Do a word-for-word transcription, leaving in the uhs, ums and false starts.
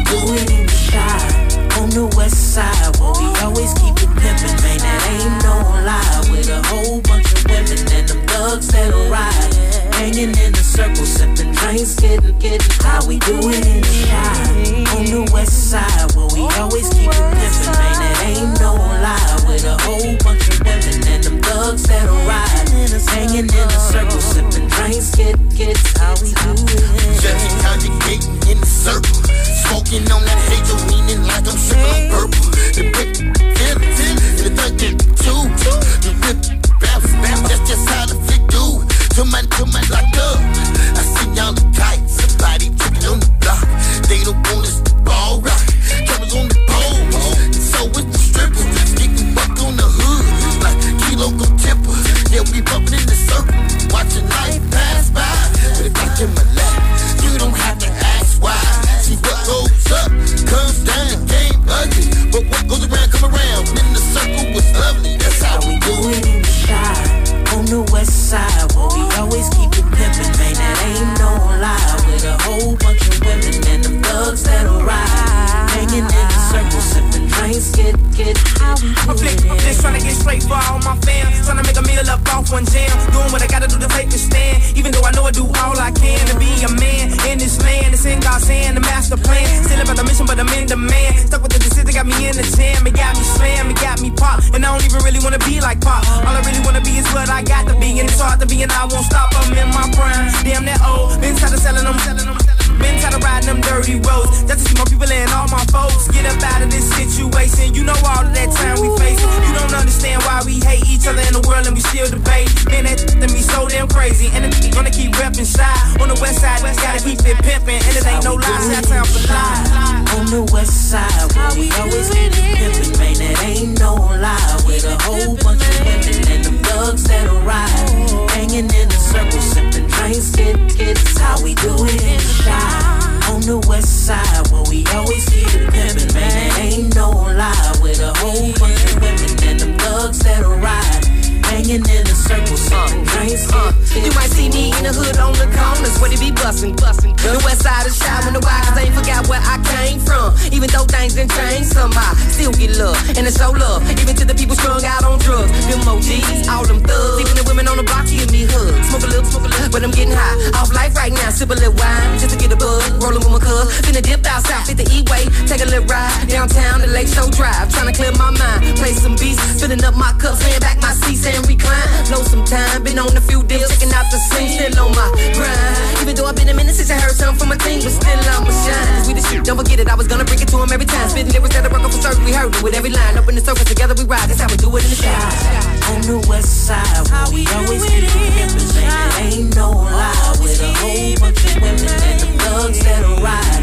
do it in the shop, on the west side, where we always keep it pimpin', man, that ain't no lie. With a whole bunch of women and them thugs that'll ride, hanging in a circle, sippin' drinks, getting, getting how we do it in the shop, on the west side, where we always keep it pimpin', man, that ain't no lie. With a whole bunch of women and them thugs that'll ride, hanging in a circle, sippin' drinks, get, get how we do it. Judging, conjugating in the circle, smoking on that hazel, meaning like I'm sipping on purple. The big feelings, the thirteen two, the rip bounce, bounce. That's just how the flick do. To my, to my like up. I see y'all the kite, somebody tripping on the block. They don't want us to ball rock. Cameras on the pole, so it's the strippers getting bucked on the hood like Kilo go tipper. Yeah, we bumping in the circle, watching life pass by. But if I get my lap, you don't have to ask why. See what goes up, comes down, the game ugly. But what goes around, come around. In the circle was lovely, that's how we do it in the shop, on the west side, where we always keep it pimpin', man, that ain't no lie. With a whole bunch of women and them thugs that'll ride, hanging in a circle, sippin' drinks, get, get how we do I'm it. I'm just tryna get straight for all my fam, tryna make a meal up off one jam, doing what I gotta do to take the stand, even though I know I do all I can to be a man in this land. It's in God's hand, the master plan, still about the mission, but I'm in demand. Stuck with the decision, got me in the jam, it got me slam, it got me pop, and I don't even really wanna be like pop. All I really wanna be is what I got to be, and it's hard to be, and I won't stop. I'm in my prime, damn that old, been tired of selling them, selling them, been tired of riding them dirty roads, just to see my people and all my folks get up out of this situation. You know all of that time we face it. You don't understand why we hate each other in the world and we still debate. Man, that to me so damn crazy, and it's gonna keep reppin' shy. On the west side, gotta keep it pimpin', and it ain't no lie, that time for lie. On the west side, where we always keep it pimpin', man, that ain't no lie. With a whole bunch of women and them thugs that'll ride, hanging in a circle, sippin' drinks, get, get how we do it in the shop, on the west side, where we always keep it pimpin', man, that ain't no lie. With a whole bunch of women and them thugs that'll ride, hanging in a circle, sippin' drinks, uh, uh, you might see me in the hood on the corners, where they be bustin', bustin'. The west side of the shop, when the why, cause I ain't forgot where I came from. Even though things done changed somehow, still get love, and it's so love. Even to the people strung out on drugs, them O Gs, all them thugs. Even the women on the block give me hugs. Smoke a little, smoke a little, but I'm getting high. Off life right now, sip a little wine, just to get a buzz. Rollin' with my cuz, finna dip out south, hit the E-way, take a little ride downtown the Lake Show Drive, tryna clear my mind, play some beats, filling up my cups, laying back my seats and recline. Blow some time, been on a few deals, checking out the scene, still on my grind. Even though I've been a minute since I heard something from my team, but still I'ma shine. Cause we the shit, don't forget it, I was gonna bring it to him every time. Spitting lyrics that I work off a circle, we heard it with every line. Up in the circle, together we ride, that's how we do it in the shop. On the west side, where we always keep it pimpin', man, that ain't no lie. With a whole bunch of women and them thugs that'll ride,